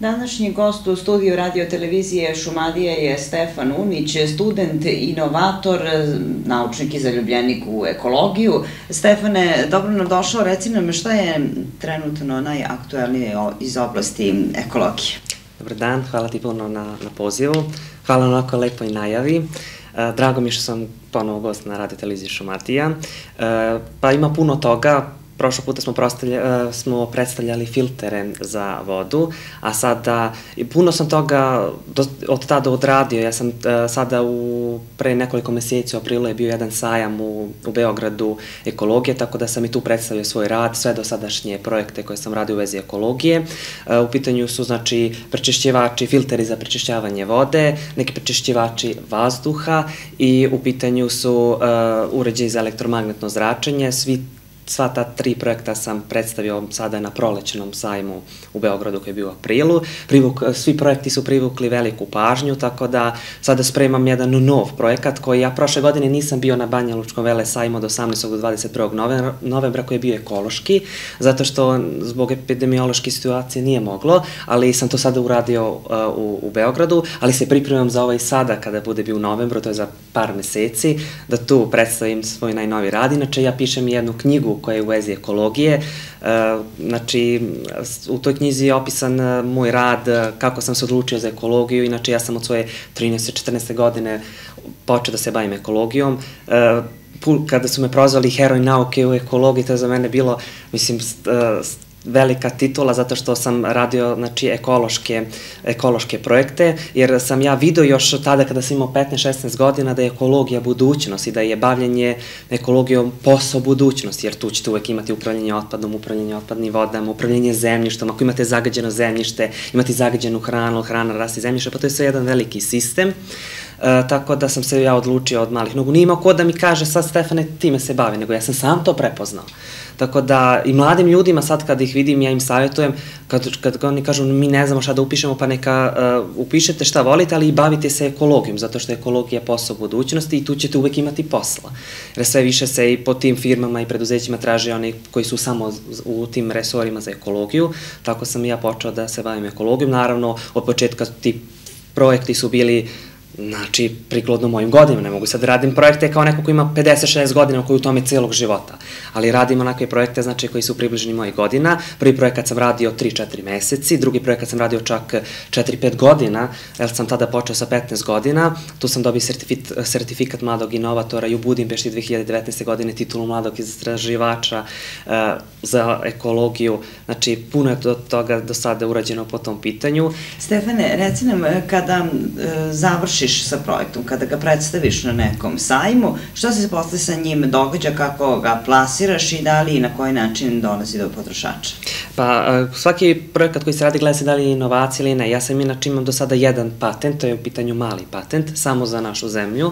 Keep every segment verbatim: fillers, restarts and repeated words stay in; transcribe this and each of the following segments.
Današnji gost u studiju radio televizije Šumadija je Stefan Unić, student, inovator, naučnik i zaljubljenik u ekologiju. Stefane, dobro nam došao, reci nam šta je trenutno najaktuelnije iz oblasti ekologije. Dobar dan, hvala ti puno na pozivu, hvala na ovako lepoj najavi. Drago mi je što sam ponovo gost na radio televiziji Šumadija. Pa ima puno toga. Prošlo puta smo predstavljali filtere za vodu, a sada, puno sam toga od tada odradio. Ja sam sada pre nekoliko meseci u aprilu je bio jedan sajam u Beogradu ekologije, tako da sam i tu predstavio svoj rad, sve dosadašnje projekte koje sam radio u vezi ekologije. U pitanju su, znači, prečišćivači, filteri za prečišćavanje vode, neki prečišćivači vazduha i u pitanju su uređaji za elektromagnetno zračenje. Svi Sva ta tri projekta sam predstavio sada na prolećnom sajmu u Beogradu koji je bio u aprilu. Svi projekti su privukli veliku pažnju, tako da sada spremam jedan nov projekat koji ja prošle godine nisam bio na Banja Lučkom vele sajmu od osamnaestog do dvadeset prvog novembra koji je bio ekološki, zato što zbog epidemiološke situacije nije moglo, ali sam to sada uradio u Beogradu, ali se pripremam za ovaj sada kada bude bio u novembru, to je za par meseci, da tu predstavim svoj najnoviji rad. Inače, ja pišem jednu knjigu koja je u vezi ekologije. Znači, u toj knjizi je opisan moj rad, kako sam se odlučio za ekologiju. Inače, ja sam od svoje trinaeste četrnaeste godine počeo da se bavim ekologijom. Kada su me prozvali heroj nauke u ekologiji, to je za mene bilo, mislim, velika titula, zato što sam radio, znači, ekološke projekte, jer sam ja vidio još tada kada sam imao petnaest šesnaest godina da je ekologija budućnost i da je bavljenje ekologijom posao budućnosti, jer tu ćete uvek imati upravljanje otpadom, upravljanje otpadnim vodama, upravljanje zemljištom, ako imate zagađeno zemljište, imate zagađenu hranu, hrana raste zemljište, pa to je sve jedan veliki sistem. Tako da sam se ja odlučio od malih nogu. Nije imao ko da mi kaže, sad Stefane, time se bavi, nego ja sam sam to prepoznao. Tako da i mladim ljudima sad kad ih vidim, ja im savjetujem, kad oni kažu mi ne znamo šta da upišemo, pa neka upišete šta volite, ali i bavite se ekologijom, zato što je ekologija posao budućnosti i tu ćete uvek imati posla. Jer sve više se i po tim firmama i preduzećima traže oni koji su samo u tim resorima za ekologiju, tako sam i ja počeo da se bavim ekologijom. Naravno, od početka ti projekti su bili, znači, prikladno mojim godinama. Ne mogu sad da radim projekte kao neko ko ima pedeset šezdeset godina, koji je u tome celog života. Ali radim onakve projekte, znači, koji su približeni mojih godina. Prvi projekat sam radio tri četiri meseci, drugi projekat sam radio čak četiri pet godina, jer sam tada počeo sa petnaest godina. Tu sam dobio sertifikat mladog inovatora i u Budimpešti dve hiljade devetnaeste. godine titulu mladog istraživača za ekologiju. Znači, puno je toga do sada urađeno po tom pitanju. Stefane, reci nam, kada završi sa projektom, kada ga predstaviš na nekom sajmu, šta se posle sa njim događa, kako ga plasiraš i da li i na koji način dolazi do potrošača? Pa, svaki projekat koji se radi gleda se da li je inovacija ili ne. Ja sam inače imam do sada jedan patent, to je u pitanju mali patent, samo za našu zemlju,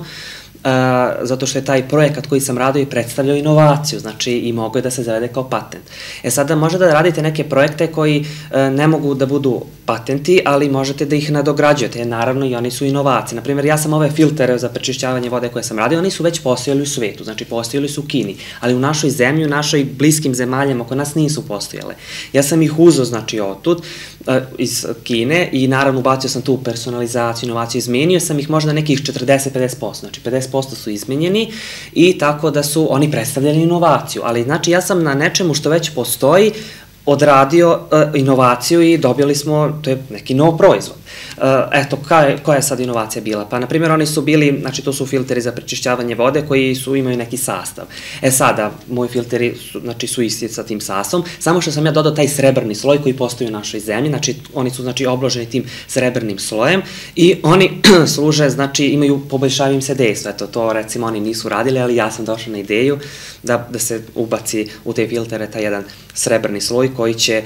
zato što je taj projekat koji sam radio i predstavljao inovaciju, znači i mogo je da se zavede kao patent. E sada možete da radite neke projekte koji ne mogu da budu patenti, ali možete da ih nadograđujete, naravno i oni su inovacije. Naprimjer, ja sam ove filtere za prečišćavanje vode koje sam radio, oni su već postojali u svetu, znači postojali su u Kini, ali u našoj zemlji, u našoj bliskim zemaljama oko nas nisu postojale. Ja sam ih uzeo, znači, otud, iz Kine i naravno ubacio sam tu personalizaciju, inovaciju, izmenio sam ih možda nekih četrdeset do pedeset posto, znači pedeset posto su izmenjeni i tako da su oni predstavljali inovaciju, ali znači ja sam na nečemu što već postoji odradio inovaciju i dobili smo, to je neki nov proizvod. Eto, koja je sad inovacija bila? Pa, na primjer, oni su bili, znači, to su filteri za prečišćavanje vode koji su, imaju neki sastav. E sada, moji filteri, znači, su isti sa tim sastavom, samo što sam ja dodao taj srebrni sloj koji postoji u našoj zemlji, znači, oni su, znači, obloženi tim srebrnim slojem i oni služe, znači, imaju, poboljšavaju im se dejstvo. Eto, to, recimo, oni nisu radili, ali ja sam došao na ideju da se ubaci u te filtere taj jedan srebrni sloj koji će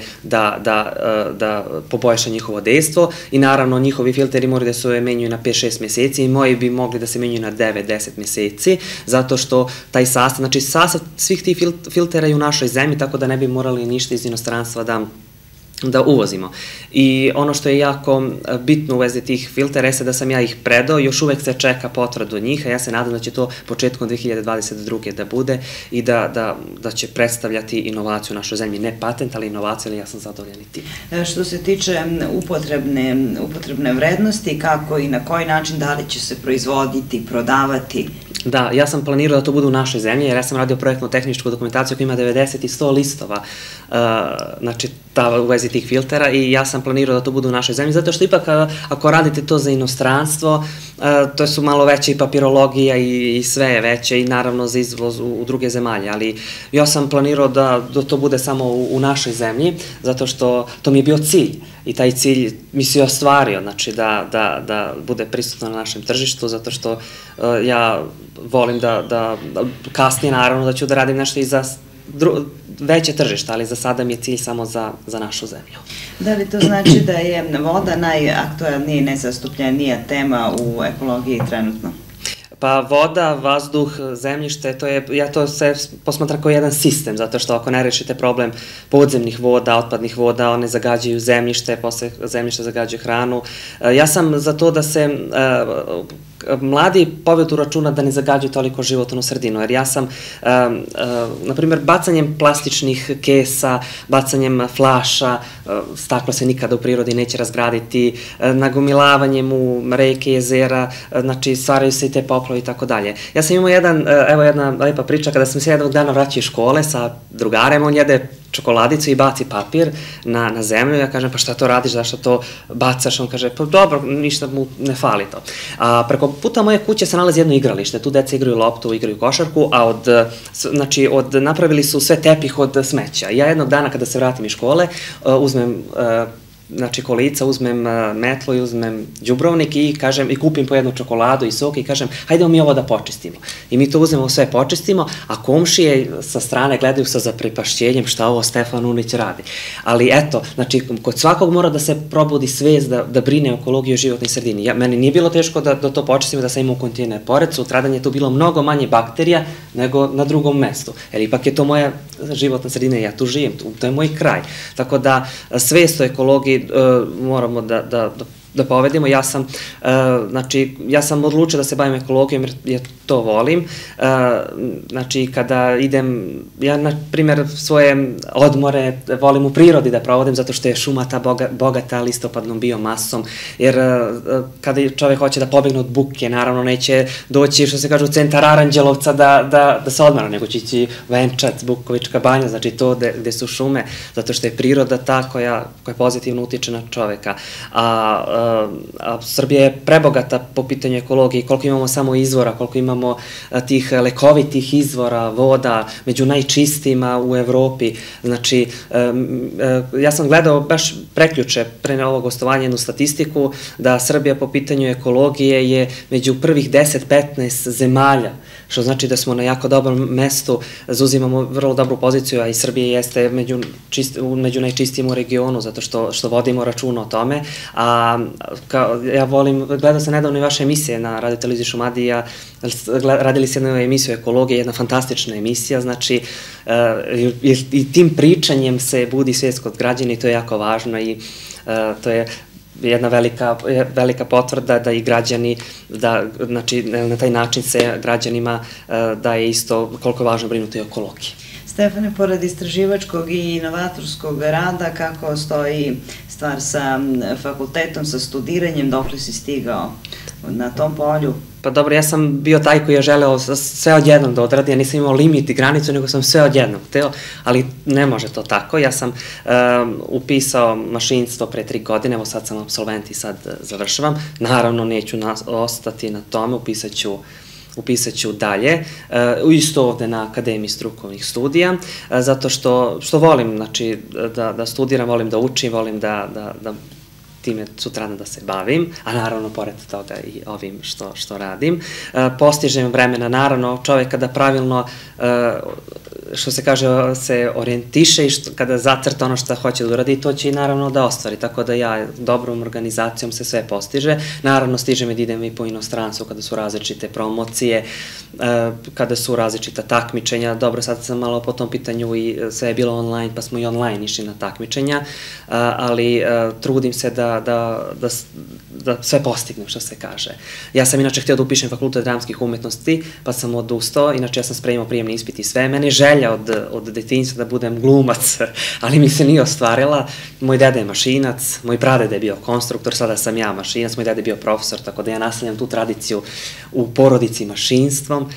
da poboljša njihovo dejstvo i naravno njihovi filteri moraju da se menjuju na pet šest meseci i moji bi mogli da se menjuju na devet deset meseci, zato što taj sastav, znači sastav svih tih filtera je u našoj zemlji, tako da ne bi morali ništa iz inostranstva da da uvozimo. I ono što je jako bitno u vezi tih filtera jeste da sam ja ih predao, još uvek se čeka potvrdu od njih, a ja se nadam da će to početkom dve hiljade dvadeset druge da bude i da, da, da će predstavljati inovaciju u našoj zemlji. Ne patent, ali inovaciju, ali ja sam zadovoljan i tim. Što se tiče upotrebne, upotrebne vrednosti, kako i na koji način, da li će se proizvoditi, prodavati? Da, ja sam planirao da to bude u našoj zemlji, jer ja sam radio projektno-tehničku dokumentaciju koja ima devedeset i sto listova, znači u vezi tih filtera, i ja sam planirao da to bude u našoj zemlji, zato što ipak ako radite to za inostranstvo, to su malo veće i papirologija i sve je veće i naravno za izvoz u druge zemalje, ali ja sam planirao da to bude samo u našoj zemlji, zato što to mi je bio cilj i taj cilj mi se ostvario, znači da bude prisutno na našem tržištu, zato što ja volim da kasnije naravno da ću da radim nešto i za veće tržišta, ali za sada mi je cilj samo za našu zemlju. Da li to znači da je voda najaktuelnija i najzastupljenija tema u ekologiji trenutno? Pa voda, vazduh, zemljište, ja to sve posmatram kao jedan sistem, zato što ako ne rešite problem podzemnih voda, otpadnih voda, one zagađaju zemljište, posle zemljište zagađaju hranu. Ja sam za to da se mladi povedu računa da ne zagađaju toliko životnu sredinu, jer ja sam, na primjer, bacanjem plastičnih kesa, bacanjem flaša, staklo se nikada u prirodi neće razgraditi, nagomilavanjem u reke, jezera, znači stvaraju se i te poplave i tako dalje. Ja sam imao jedan, evo jedna lepa priča, kada sam se jednog dana vraćao iz škole sa drugarem, on jede čokoladicu i baci papir na zemlju, ja kažem, pa šta to radiš, zašto to bacaš, on kaže, pa dobro, ništa mu ne fali to. Preko puta moje kuće se nalazi jedno igralište, tu deca igraju loptu, igraju košarku, a od, znači, napravili su sve tepih od smeća. Ja jednog dana kada se vratim iz škole, uzmem znači kolica, uzmem metlo i uzmem đubrovnik i kažem, i kupim po jednu čokoladu i sok i kažem, hajdemo mi ovo da počistimo. I mi to uzmemo, sve počistimo, a komšije sa strane gledaju sa zaprepašćenjem šta ovo Stefan Unić radi. Ali eto, znači, kod svakog mora da se probudi svest da brine o ekologiji i životnoj sredini. Meni nije bilo teško da to počistimo, da sam imao kontejner pored, sutradan je tu bilo mnogo manje bakterija nego na drugom mestu. Jer ipak je to moja životna sredina i ja tu živim, to je moj kraj. Tako da svest o ekologiji moramo da povedemo. Ja sam, znači, ja sam odlučio da se bavim ekologijom jer ja to volim. Znači, kada idem, ja, na primjer, svoje odmore volim u prirodi da provodim zato što je šuma ta bogata listopadnom biomasom, jer kada čovek hoće da pobegne od buke, naravno neće doći, što se kaže, u centar Aranđelovca da se odmara, nego će ići Venčac, Bukovička banja, znači to gde su šume, zato što je priroda ta koja pozitivno utiče na čoveka. A Srbija je prebogata po pitanju ekologije, koliko imamo samo izvora, koliko imamo tih lekovitih izvora, voda, među najčistijima u Evropi. Znači, ja sam gledao baš preključe pre ovog gostovanja jednu statistiku da Srbija po pitanju ekologije je među prvih deset do petnaest zemalja, što znači da smo na jako dobrom mestu, zauzimamo vrlo dobru poziciju, a i Srbija jeste među najčistijim u regionu, zato što vodimo računa o tome. Ja volim, gledao sam nedavno i vaše emisije na Radio televiziji Šumadija, radili ste jednu emisiju o ekologiji, jedna fantastična emisija, znači i tim pričanjem se budi svest kod građana i to je jako važno i to je jedna velika potvrda da i građani, znači na taj način se građanima daje isto koliko je važno brinuti o ekologiji. Stefane, pored istraživačkog i inovatorskog rada, kako stoji stvar sa fakultetom, sa studiranjem, dokle si stigao na tom polju? Pa dobro, ja sam bio taj koji je želeo sve odjednom da odradi, ja nisam imao limit i granicu, nego sam sve odjednom hteo, ali ne može to tako. Ja sam upisao mašinstvo pre tri godine, evo sad sam apsolvent i sad završavam. Naravno, neću ostati na tome, upisat ću upisat ću dalje, isto ovde na Akademiji strukovnih studija, zato što volim da studiram, volim da učim, volim da time sutradan da se bavim, a naravno pored toga i ovim što radim. Postižem vremena, naravno, čovek kada pravilno, što se kaže, se orijentiše i kada zacrta ono što hoće da uradi, to će i naravno da ostvari, tako da ja dobrom organizacijom se sve postiže. Naravno, stiže me da idem i po inostranstvu kada su različite promocije, kada su različita takmičenja. Dobro, sad sam malo po tom pitanju i sve je bilo online, pa smo i online išli na takmičenja, ali trudim se da sve postignem, što se kaže. Ja sam inače htio da upišem Fakultet dramskih umetnosti, pa sam odustao, inače ja sam spremao prijemni ispit i sve. Meni je želja od detinjstva da budem glumac, ali mi se nije ostvarila. Moj deda je mašinac, moj pradeda je bio konstruktor, sada sam ja mašinac, moj deda je bio profesor, tako da ja nastavljam tu tradiciju u porodici mašinstvom.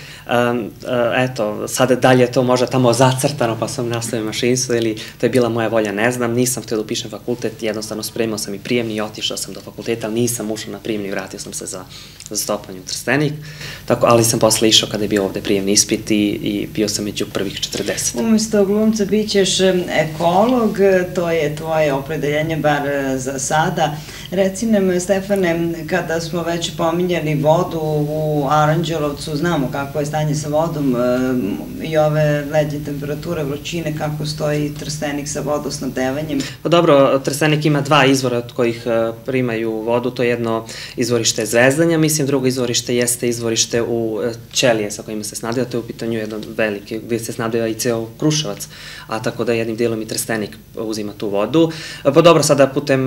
Eto, sada dalje je to možda tamo zacrtano, pa sam nastavio mašinstvo, ili to je bila moja volja, ne znam. Nisam htio da upišem fakultet, jednostavno spremao sam i prijemni i otišao sam do fakulteta, ali nisam ušao na prijemni i vratio sam se za zastupanje u Trstenik, ali sam posle išao kada je bio ovde prijemni ispit i bio sam među prvih četrdeset. Umesto glumca bit ćeš ekolog, to je tvoje opredeljenje, bar za sada. Reci nam, Stefane, kada smo već pominjali vodu u Aranđelovcu, znamo kako je stanje sa vodom i ove lednje temperature, vrućine, kako stoji Trstenik sa vodosnabdevanjem? Pa dobro, Trstenik ima dva izvora od kojih primaju vodu, to je jedno izvorište Zvezdanja, mislim, drugo izvorište jeste izvorište u Ćelije sa kojima se snabdeva, to je u pitanju jedan veliki, gde se snabdeva i ceo Kruševac, a tako da jednim dijelom i Trstenik uzima tu vodu. Pa dobro, sada putem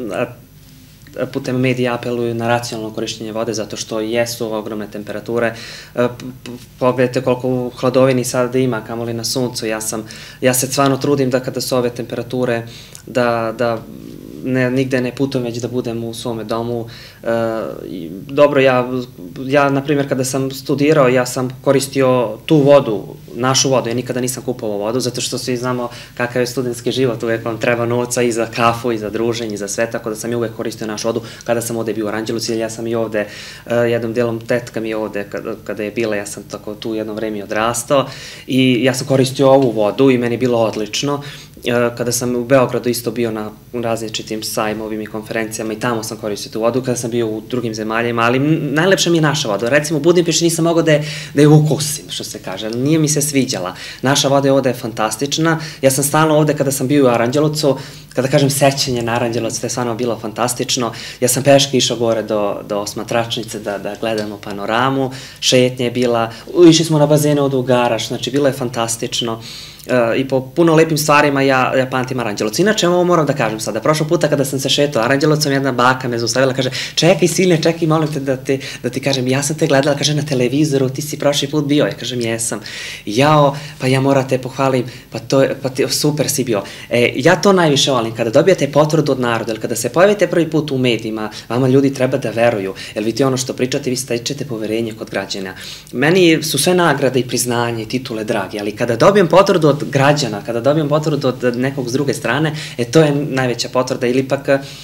putem medija apeluju na racionalno korišćenje vode, zato što jesu ogromne temperature. Pogledajte koliko u hladovini sada ima, kamoli na suncu. Ja se stvarno trudim da kada su ove temperature, da nigde ne putujem, već da budem u svome domu. Dobro, ja, na primjer, kada sam studirao, ja sam koristio tu vodu, našu vodu, ja nikada nisam kupovao vodu, zato što svi znamo kakav je studentski život, uvek vam treba novca i za kafu, i za druženje, i za sve, tako da sam i uvek koristio našu vodu kada sam ovde bio u Aranđelovcu, jer ja sam i ovde, jednom delom tetka mi je ovde, kada je bila, ja sam tako tu jedno vreme odrastao i ja sam koristio ovu vodu i meni je bilo odlično. Kada sam u Beogradu isto bio na različitim sajmovima i konferencijama i tamo sam koristio tu vodu, kada sam bio u drugim zemaljima, ali najlepša mi je naša voda. Recimo u Budimpešti nisam mogao da je ukusim, što se kaže, nije mi se sviđala. Naša voda je ovde fantastična, ja sam stalno ovde kada sam bio u Aranđelovcu, kada kažem sećanje na Aranđelovac, to je stvarno bilo fantastično. Ja sam peške išao gore do Osmatračnice da gledamo panoramu, šetnja je bila, išli smo na bazene od Ugaraš, znači bilo je fantastično. I po puno lepim stvarima ja pamtim Aranđelovac. Inače, ovo moram da kažem sada, prošlo puta kada sam se šetao Aranđelovcom, jedna baka me zaustavila, kaže, čekaj Silne, čekaj, molim te da ti kažem, ja sam te gledala, kaže, na televizoru, ti si prošli put bio, ja kažem, jesam. Jao, pa ja moram te pohvalim, pa super si bio. Ja to najviše volim, kada dobijate potvrdu od naroda, ili kada se pojavite prvi put u medijima, vama ljudi treba da veruju, jer vidite ono što pričate, vi stečete poverenje kod građana. Meni su sve nagrade i priznanje i titule dragi, ali kada dobijem potvrdu od građana, kada dobijem potvrdu od nekog s druge strane, e to je najveća potvrda, ili ipak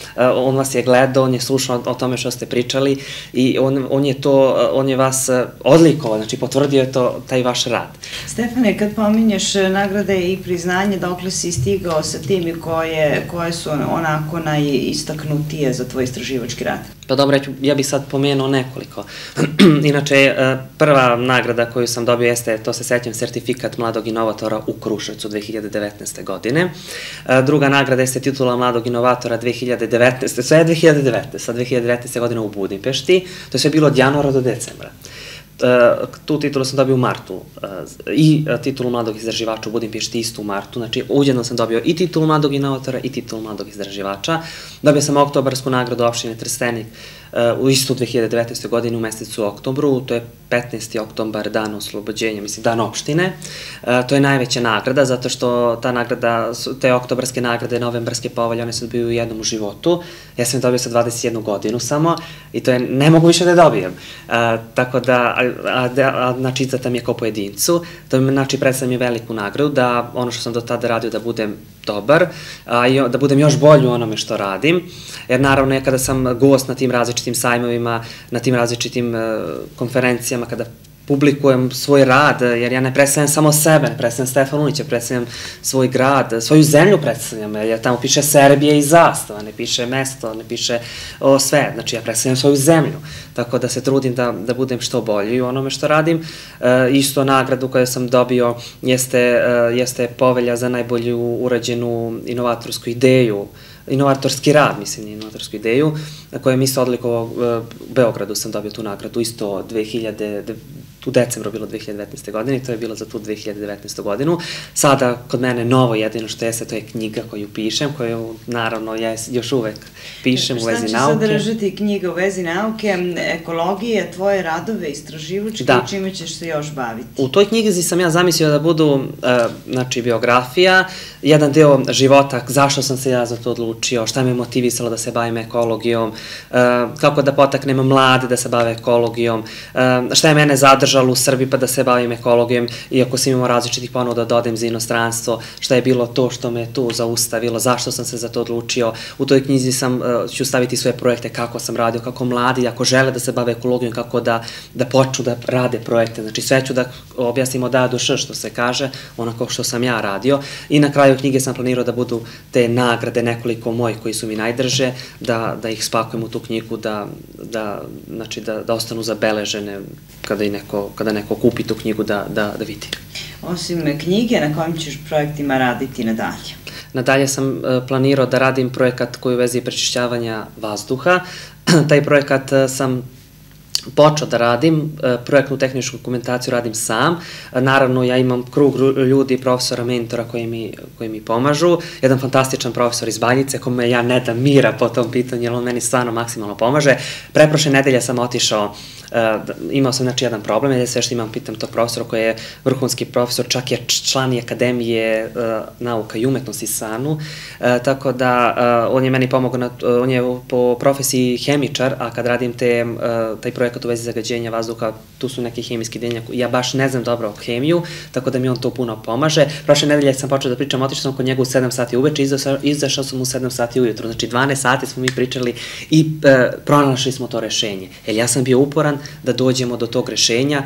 on vas je gledao, on je slušao o tome što ste pričali i on je to, on je vas odlikovao, znači potvrdio je to taj vaš rad. Stefane, kad pominješ nagrade i priznanje, dokle si stigao sa tim i koje su onako najistaknutije za tvoj istraživački rad? Pa dobro, ja bih sad pomenuo nekoliko. Inače, prva nagrada koju sam dobio jeste, to se sećam, sertifikat mladog inovatora u Kruševcu dve hiljade devetnaeste. godine. Druga nagrada jeste titula mladog inovatora dve hiljade devetnaeste. sve je dve hiljade devetnaeste. Sa dve hiljade devetnaeste. godine u Budimpešti. To je sve bilo od januara do decembra. Tu titulu sam dobio u martu i titulu mladog istraživača u Budimpešti isto u martu, znači ujedno sam dobio i titulu mladog inovatora i titulu mladog istraživača. Dobio sam oktobarsku nagradu opštine Trstenik u istu dve hiljade devetnaeste. godine u mesecu oktobru, to je petnaesti oktobar, dan oslobođenja, mislim, dan opštine. To je najveća nagrada, zato što ta nagrada, te oktobarske nagrade, novembarske povelje, one se dobiju u jednom u životu. Ja sam je dobio sa dvadeset jednu godinu samo i to je, ne mogu više da dobijem. Tako da, znači, izdata mi je kao pojedincu, to mi, znači, predstavlja mi veliku nagradu, da ono što sam do tada radio da budem dobar, da budem još bolji u onome što radim, jer naravno ja kada sam gost na tim različitim sajmovima, na tim različitim konferencijama, kada publikujem svoj rad, jer ja ne predstavljam samo sebe, ne predstavljam Stefana Unića, predstavljam svoj grad, svoju zemlju predstavljam, jer tamo piše Serbija i zastava, ne piše mesto, ne piše sve, znači ja predstavljam svoju zemlju, tako da se trudim da budem što bolji u onome što radim. Isto nagradu koju sam dobio jeste povelja za najbolju urađenu inovatorsku ideju, inovatorski rad, mislim, inovatorsku ideju, na kojoj mi se odlikovao, u Beogradu sam dobio tu nagradu, isto dve hiljade u decembru bilo dve hiljade devetnaeste. godine i to je bilo za tu dve hiljade devetnaestu. godinu. Sada kod mene novo jedino što jeste, to je knjiga koju pišem, koju naravno ja još uvek pišem u vezi nauke. Šta će sadržati knjiga u vezi nauke, ekologije, tvoje radove, istraživačke i čime ćeš se još baviti? U toj knjizi sam ja zamislio da budu, znači, biografija, jedan deo života, zašto sam se ja za to odlučio, šta me motivisalo da se bavim ekologijom, kako da potaknem mlade da se bave ekologijom, šta je mene zadržalo u Srbiji pa da se bavim ekologijom, iako sam imao različitih ponuda da odem za inostranstvo, šta je bilo to što me tu zaustavilo, zašto sam se za to odlučio. U toj knjizi sam, ću staviti svoje projekte, kako sam radio, kako mladi, ako žele da se bave ekologijom, kako da počnu da rade projekte. Znači, sve ću da objasnim od A do Š, što se kaže, onako što sam ja radio. I na kraju knjige sam planirao da budu te nagrade, nekoliko mojih koji su mi najdrže, da ih spakujem u tu knjigu, da ostanu zabeležene kada neko kupi tu knjigu da vidi. Osim knjige, na kojim ćeš projektima raditi nadalje? Nadalje sam planirao da radim projekat koji u vezi prečišćavanja vazduha. Taj projekat sam počeo da radim, projektnu tehničku dokumentaciju radim sam. Naravno, ja imam krug ljudi, profesora, mentora koji mi pomažu. Jedan fantastičan profesor iz Banjice, kome ja ne dam mira po tom pitanju, jer on meni stvarno maksimalno pomaže. Preprošle nedelje sam otišao, imao sam znači jedan problem, jer sve što imam pitam tog profesora koji je vrhunski profesor, čak je član i Akademije nauka i umetnosti SANU, tako da on je meni pomogao, on je po profesiji hemičar, a kad radim taj projekat u vezi zagađenja vazduha, tu su neki hemijski deljenja, ja baš ne znam dobro hemiju, tako da mi on to puno pomaže. Prošle nedelje sam počeo da pričam, otišao sam kod njega u sedam sati uveče, izašao sam u sedam sati ujutru, znači dvanaest sati smo mi pričali i pronašli smo to rešenje. Jer ja sam bio uporan da dođemo do tog rešenja,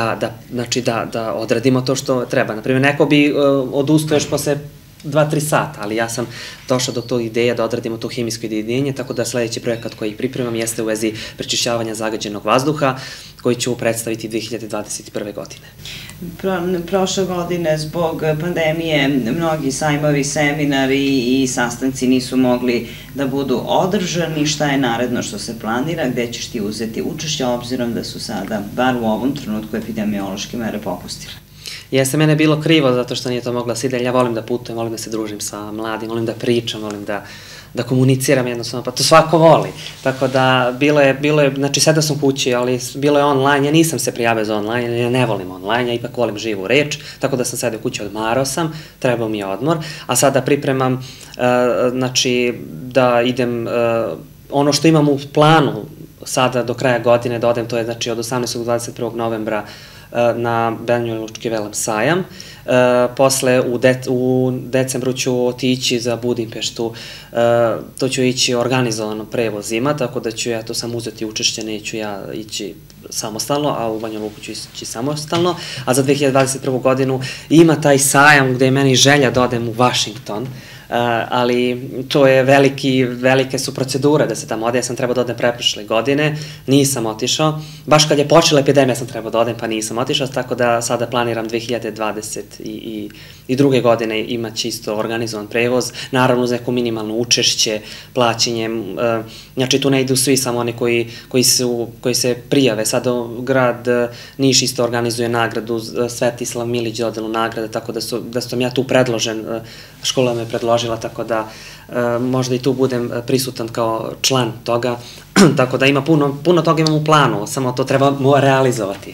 da odradimo to što treba. Naprimjer, neko bi odustao još posle dva tri sata, ali ja sam došao do tog ideja da odradimo to hemijsko jedinjenje, tako da sledeći projekat koji pripremam jeste u vezi prečišćavanja zagađenog vazduha, koji ću predstaviti dve hiljade dvadeset prve. godine. Prošle godine zbog pandemije mnogi sajmovi, seminari i sastanci nisu mogli da budu održani. Šta je naredno što se planira, gde ćeš ti uzeti učešće, obzirom da su sada, bar u ovom trenutku, epidemiološke mere popustile? Jeste, mene je bilo krivo zato što nije to mogla se ide, ja volim da putujem, volim da se družim sa mladim, volim da pričam, volim da komuniciram jednostavno, pa to svako voli. Tako da, bilo je, bilo je, znači sedao sam kući, ali bilo je online, ja nisam se prijavio za online, jer ja ne volim online, ja ipak volim živu reč, tako da sam sedao kući, odmarao sam, trebao mi je odmor, a sada pripremam, znači, da idem, ono što imam u planu sada do kraja godine da odem, to je znači od osamnaestog do dvadeset prvog novembra na Banjalučki velem sajam. Posle u decembru ću otići za Budimpeštu, to ću ići organizovano prevozima, tako da ću ja to sam uzeti učešće, neću ja ići samostalno, a u Banja Luku ću ići samostalno, a za dve hiljade dvadeset prvu. godinu ima taj sajam gde je meni želja da odem u Vašington, ali to je veliki, velike su procedure da se tamo ode, ja sam trebao da odem preprošle godine, nisam otišao, baš kad je počela epidemija sam trebao da odem pa nisam otišao, tako da sada planiram dve hiljade dvadeset druge. godine imaće isto organizovan prevoz, naravno uz neko minimalno učešće, plaćenjem, znači tu ne idu svi, samo oni koji se prijave, sad grad Niš isto organizuje nagradu, Svetislav Milić dodelu nagrade, tako da sam ja tu predložen, škola me predložila, tako da možda i tu budem prisutan kao član toga, tako da ima puno toga imam u planu, samo to trebamo realizovati.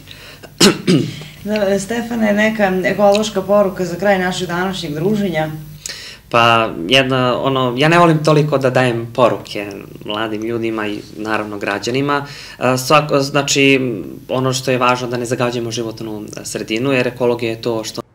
Stefane, neka ekološka poruka za kraj našeg današnjeg druženja? Pa, jedna, ono, ja ne volim toliko da dajem poruke mladim ljudima i naravno građanima. Znači, ono što je važno da ne zagađujemo životnu sredinu, jer ekologija je to što